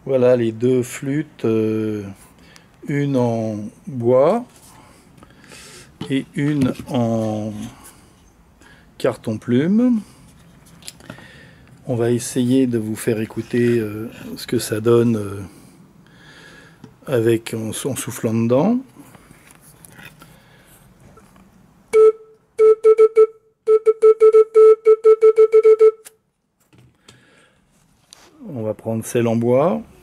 Voilà les deux flûtes, une en bois et une en carton plume. On va essayer de vous faire écouter ce que ça donne en soufflant dedans. On va prendre celle en bois.